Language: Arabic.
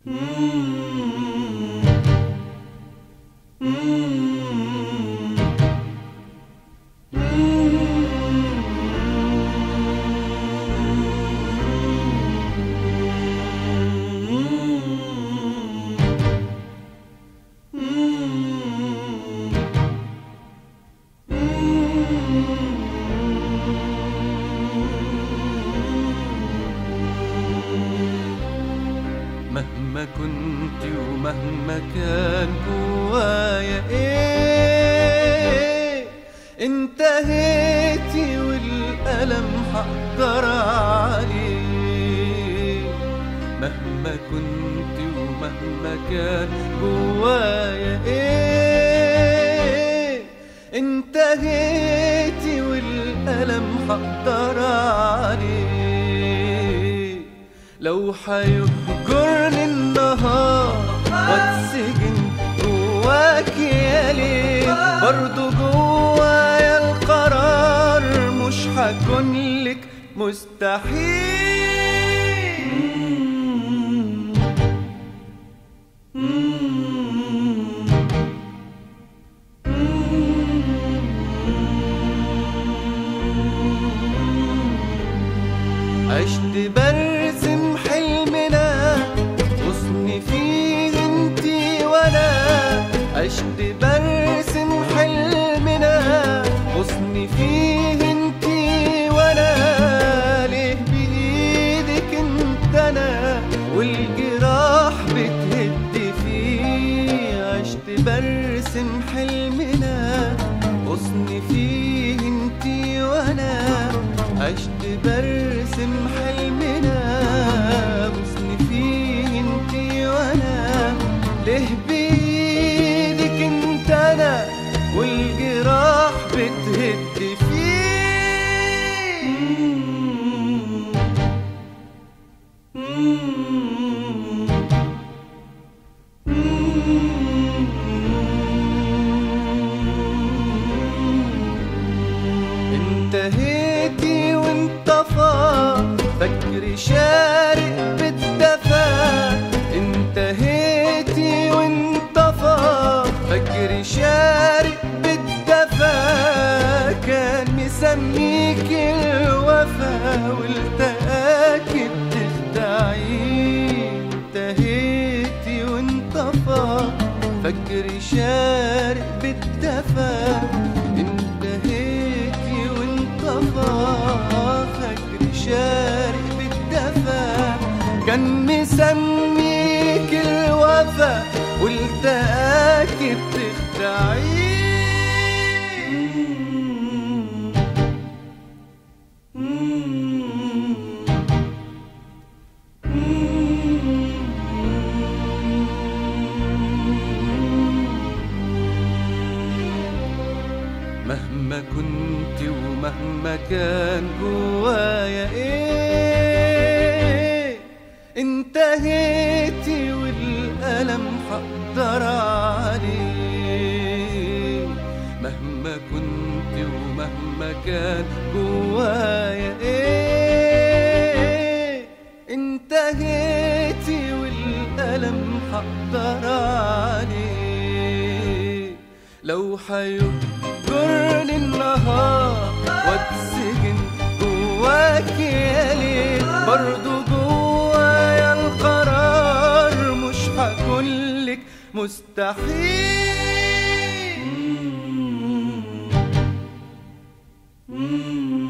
مهما كنت ومهما كان جوايا ايه، انتهيتي والألم هقدر عليه. مهما كنت ومهما كان جوايا ايه، انتهيتي والألم هقدر عليه. لو هيهجرني النهار واتسجن جواكي يا ليل، برضو جوايا القرار مش هكونلك مستحيل. عشت برسم حلمنا غصني فيه انتي وانا، عشت برسم حلمنا غصني فيه انتي وانا. ليه بايدك انت انا والجراح بتهد فيه، عشت برسم حلمنا غصني فيه انتي وانا، عشت برسم حلمنا غصني فيه انتي وانا. ليه بايدك انت انا والجراح بتهد فيه. انتهيتي وانطفى فجري شارق بالدفا، انتهيتي وانطفى فجري شارق بالدفا. كان مسميك الوفا والتقاكي بتخدعي، انتهيتي وانطفى فجري شارق بالدفا، انتهيتي وانطفى فجري شارق بالدفا. كان مسميك الوفا والتقاكي بتخدعي. مهما كنت ومهما كان جوايا ايه، انتهيتي والألم هقدر عليه. مهما كنت ومهما كان جوايا ايه، انتهيتي والألم هقدر عليه. لو هيهجرني النهار واتسجن جواكي يا ليل، برضو جوايا القرار مش هكونلك مستحيل.